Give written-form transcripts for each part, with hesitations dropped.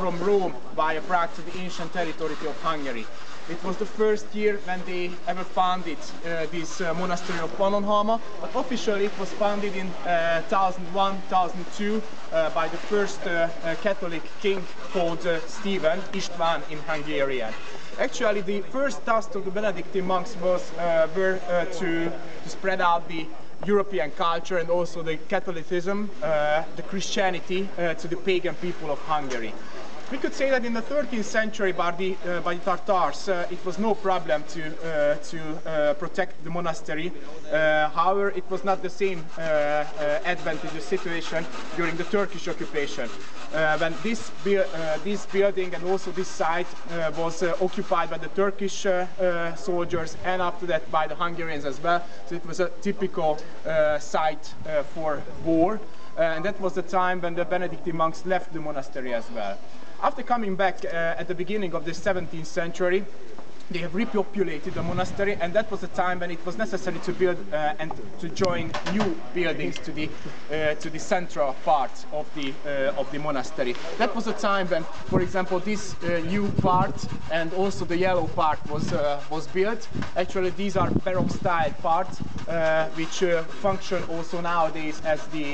from Rome via Prague to the ancient territory of Hungary. It was the first year when they ever founded this monastery of Pannonhalma, but officially it was founded in 1001-1002 by the first Catholic king called Stephen István in Hungarian. Actually, the first task of the Benedictine monks were to spread out the European culture and also the Catholicism, the Christianity to the pagan people of Hungary. We could say that in the 13th century by the Tatars it was no problem to protect the monastery. However, it was not the same advantageous situation during the Turkish occupation. When this building and also this site was occupied by the Turkish soldiers, and after that by the Hungarians as well, so it was a typical site for war, and that was the time when the Benedictine monks left the monastery as well. After coming back at the beginning of the 17th century, they have repopulated the monastery, and that was the time when it was necessary to build and to join new buildings to the central part of the monastery. That was a time when, for example, this new part and also the yellow part was built. Actually, these are Baroque style parts which function also nowadays as the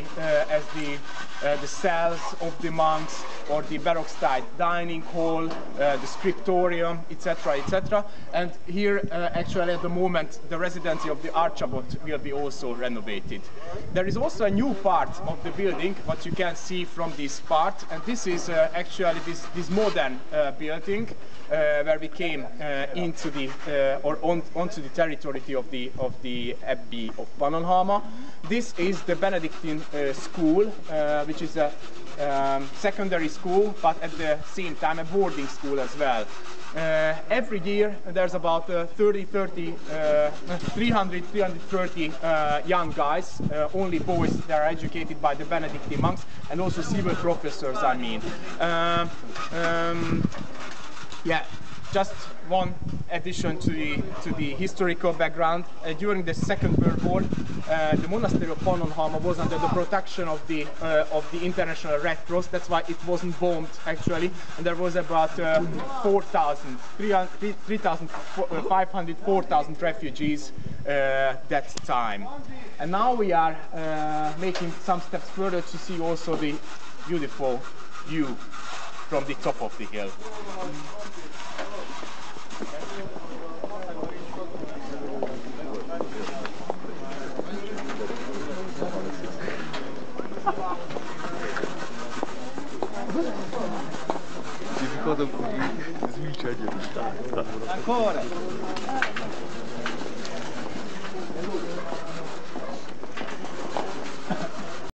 cells of the monks, or the Baroque style dining hall, the scriptorium, etc., etc. And here, actually, at the moment, the residency of the Archabbot will be also renovated. There is also a new part of the building, what you can see from this part, and this is actually this modern building where we came into the onto the territory of the Abbey of Pannonhalma. This is the Benedictine school, which is a secondary school, but at the same time a boarding school as well. Every year there's about 330 young guys, only boys that are educated by the Benedictine monks, and also civil professors, I mean. Yeah, just one addition to the historical background. During the Second World War, the monastery of Pannonhalma was under the protection of the International Red Cross. That's why it wasn't bombed actually, and there was about 4,000 refugees that time. And now we are making some steps further to see also the beautiful view from the top of the hill. Ti ricordo qui, switch agli Ancora!